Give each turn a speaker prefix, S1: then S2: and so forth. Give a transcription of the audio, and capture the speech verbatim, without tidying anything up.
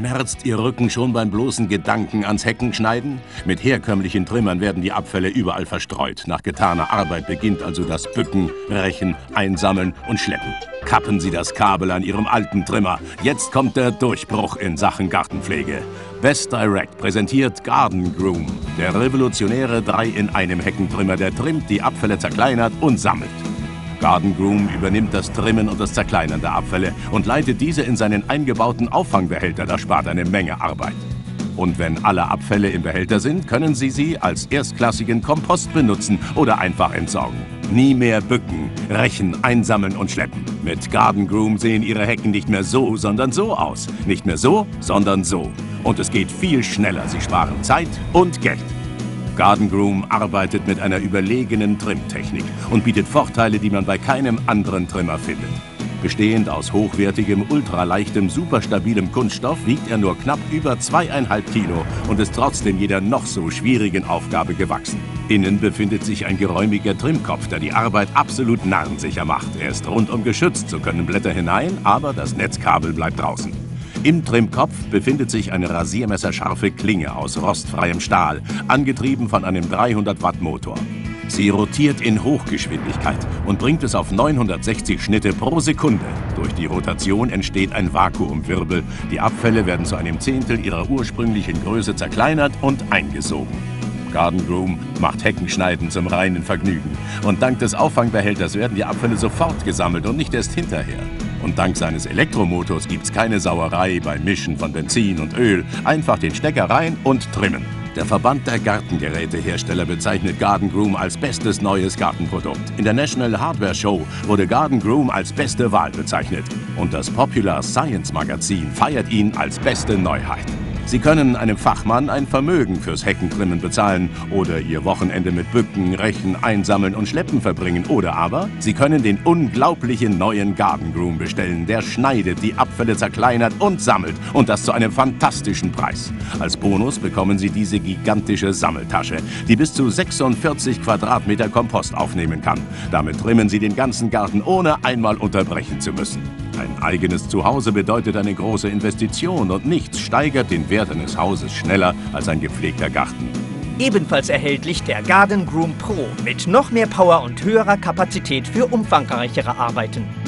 S1: Schmerzt Ihr Rücken schon beim bloßen Gedanken ans Heckenschneiden? Mit herkömmlichen Trimmern werden die Abfälle überall verstreut. Nach getaner Arbeit beginnt also das Bücken, Rechen, Einsammeln und Schleppen. Kappen Sie das Kabel an Ihrem alten Trimmer. Jetzt kommt der Durchbruch in Sachen Gartenpflege. Best Direct präsentiert Garden Groom, der revolutionäre drei in einem Heckentrimmer, der trimmt, die Abfälle zerkleinert und sammelt. Garden Groom übernimmt das Trimmen und das Zerkleinern der Abfälle und leitet diese in seinen eingebauten Auffangbehälter. Das spart eine Menge Arbeit. Und wenn alle Abfälle im Behälter sind, können Sie sie als erstklassigen Kompost benutzen oder einfach entsorgen. Nie mehr bücken, rechen, einsammeln und schleppen. Mit Garden Groom sehen Ihre Hecken nicht mehr so, sondern so aus. Nicht mehr so, sondern so. Und es geht viel schneller. Sie sparen Zeit und Geld. Garden Groom arbeitet mit einer überlegenen Trimmtechnik und bietet Vorteile, die man bei keinem anderen Trimmer findet. Bestehend aus hochwertigem, ultraleichtem, superstabilem Kunststoff wiegt er nur knapp über zweieinhalb Kilo und ist trotzdem jeder noch so schwierigen Aufgabe gewachsen. Innen befindet sich ein geräumiger Trimmkopf, der die Arbeit absolut narrensicher macht. Er ist rundum geschützt, so können Blätter hinein, aber das Netzkabel bleibt draußen. Im Trimmkopf befindet sich eine rasiermesserscharfe Klinge aus rostfreiem Stahl, angetrieben von einem dreihundert Watt Motor. Sie rotiert in Hochgeschwindigkeit und bringt es auf neunhundertsechzig Schnitte pro Sekunde. Durch die Rotation entsteht ein Vakuumwirbel. Die Abfälle werden zu einem Zehntel ihrer ursprünglichen Größe zerkleinert und eingesogen. Garden Groom macht Heckenschneiden zum reinen Vergnügen. Und dank des Auffangbehälters werden die Abfälle sofort gesammelt und nicht erst hinterher. Und dank seines Elektromotors gibt's keine Sauerei beim Mischen von Benzin und Öl. Einfach den Stecker rein und trimmen. Der Verband der Gartengerätehersteller bezeichnet Garden Groom als bestes neues Gartenprodukt. In der National Hardware Show wurde Garden Groom als beste Wahl bezeichnet. Und das Popular Science Magazin feiert ihn als beste Neuheit. Sie können einem Fachmann ein Vermögen fürs Heckentrimmen bezahlen oder Ihr Wochenende mit Bücken, Rechen, Einsammeln und Schleppen verbringen. Oder aber Sie können den unglaublichen neuen Garden Groom bestellen. Der schneidet, die Abfälle zerkleinert und sammelt. Und das zu einem fantastischen Preis. Als Bonus bekommen Sie diese gigantische Sammeltasche, die bis zu sechsundvierzig Quadratmeter Kompost aufnehmen kann. Damit trimmen Sie den ganzen Garten, ohne einmal unterbrechen zu müssen. Ein eigenes Zuhause bedeutet eine große Investition und nichts steigert den Wert eines Hauses schneller als ein gepflegter Garten.
S2: Ebenfalls erhältlich der Garden Groom Pro mit noch mehr Power und höherer Kapazität für umfangreichere Arbeiten.